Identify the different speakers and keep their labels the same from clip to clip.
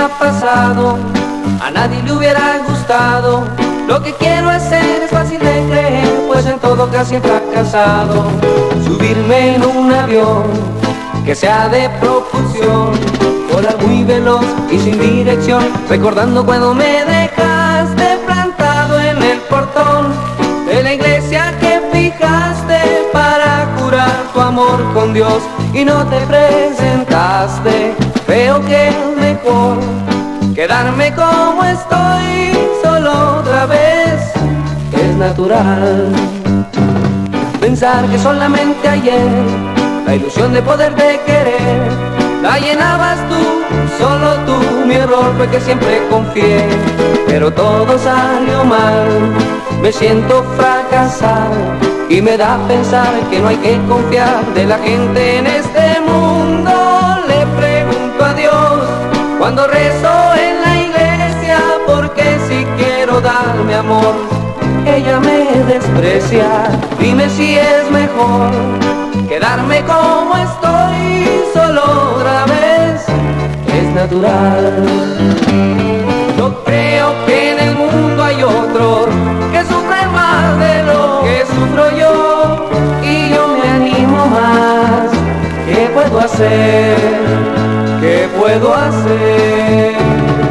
Speaker 1: pasado, a nadie le hubiera gustado. Lo que quiero hacer es fácil de creer, pues en todo casi he fracasado. Subirme en un avión que sea de propulsión, volar muy veloz y sin dirección, recordando cuando me dejaste plantado en el portón de la iglesia que fijaste para jurar tu amor con Dios y no te presentaste. Creo que es mejor quedarme como estoy, solo otra vez. Es natural pensar que solamente ayer la ilusión de poderte querer la llenabas tú, solo tú. Mi error fue que siempre confié, pero todo salió mal. Me siento fracasado y me da a pensar que no hay que confiar de la gente en este mundo. Le pregunto a Dios cuando rezo en la iglesia, porque si quiero darme amor, ella me desprecia. Dime si es mejor quedarme como estoy, solo otra vez. Es natural. Yo creo que en el mundo hay otros que sufren más de lo que sufro yo, y yo me animo más. ¿Qué puedo hacer? ¿Qué puedo hacer?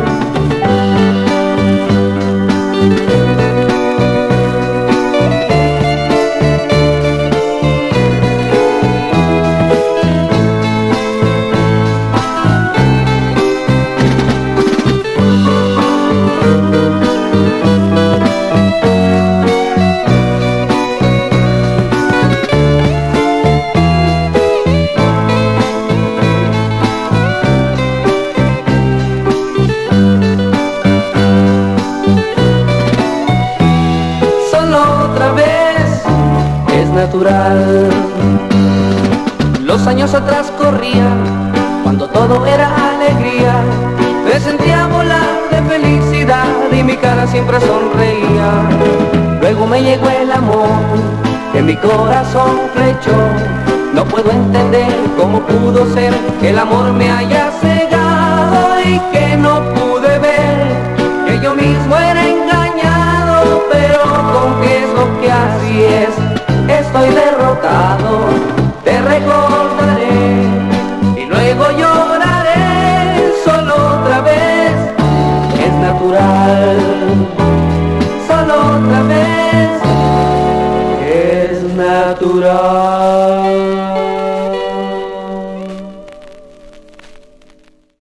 Speaker 1: Natural. Los años atrás corrían cuando todo era alegría. Me sentía volar de felicidad y mi cara siempre sonreía. Luego me llegó el amor que mi corazón flechó. No puedo entender cómo pudo ser que el amor me haya cegado y que no pude ver que yo mismo era engañado. Pero confieso que así es. Estoy derrotado, te recordaré y luego lloraré, solo otra vez. Es natural, solo otra vez. Es natural.